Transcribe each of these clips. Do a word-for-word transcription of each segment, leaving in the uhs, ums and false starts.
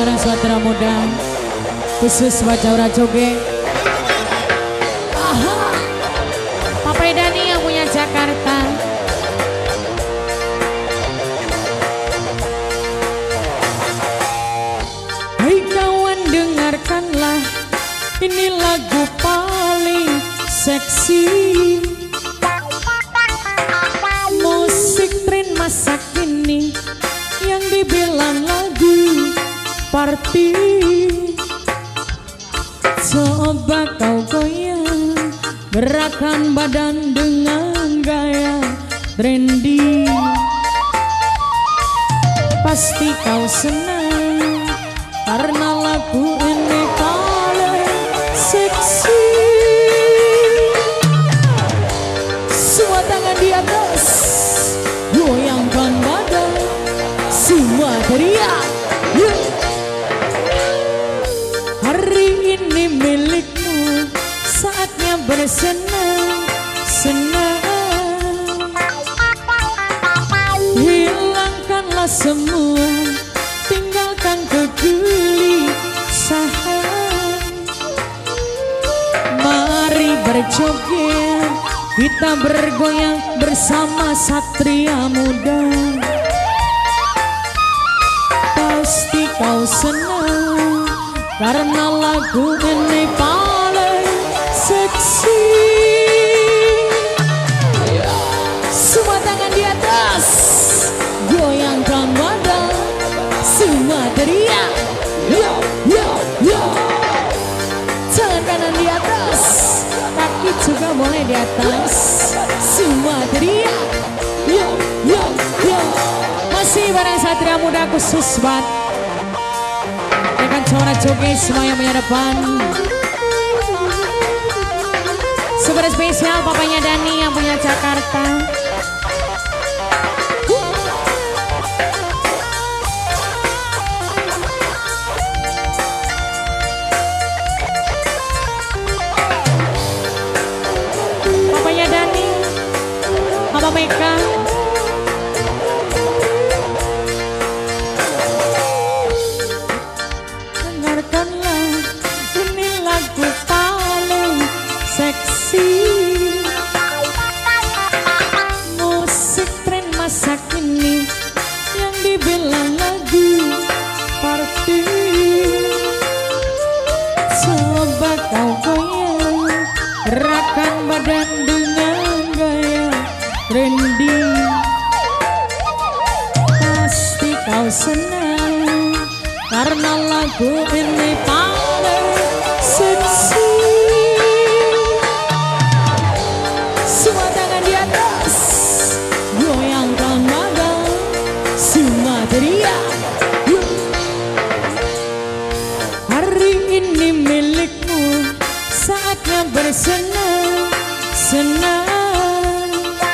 bareng Satria Muda khusus buat Jaura Joge. Aha, Papa Dani yang punya Jakarta. Hai kawan, dengarkanlah, ini lagu paling seksi, musik tren masa kini yang dibilang lagu party. Coba kau goyang, gerakan badan dengan gaya trendy, pasti kau senang karena lagu ini paling seksi. Semua tangan di atas, goyangkan badan, semua teriak. Yeah. Hari ini milikmu, saatnya bersenang-senang. Hilangkanlah semua, tinggalkan kegelisahan. Mari berjoget, kita bergoyang bersama Satria Muda. Pasti kau senang karena lagu ini paling seksi. Semua tangan di atas, goyangkan badan, semua teriak. Yo, yo, yo. Tangan kanan di atas, kaki juga boleh di atas, semua teriak. Yo, yo, yo. Masih bareng Satria Muda khusus buat Jaura Joge, semua yang punya depan. Super spesial papanya Dani yang punya Jakarta. Papanya Dani, Papa Meka. Musik tren masa kini yang dibilang lagu party. Coba kau goyang, gerakan badan dengan gaya trendy, pasti kau senang karena lagu ini paling seksi. Semua tangan di atas, goyangkan badan, semua teriak. Hari ini milikmu, saatnya bersenang-senang.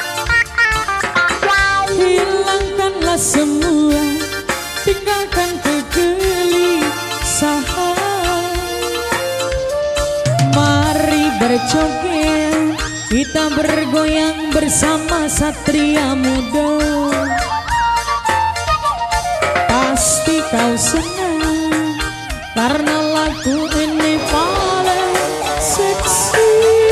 Hilangkanlah semua, tinggalkan kegelisahan. Mari berjoget, kita bergoyang bersama Satria Muda. Pasti kau senang karena lagu ini paling seksi.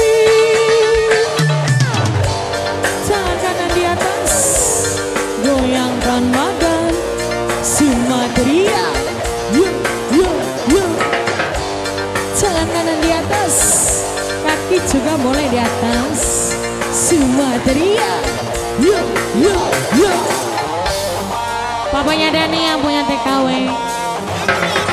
Tangan kanan di atas, goyangkan badan, semua teriak. Yo, yo, yo. Tangan kanan di atas, kaki juga boleh di atas, semua teriak. Yo, yo, yo. Papanya Dani yang punya T K W.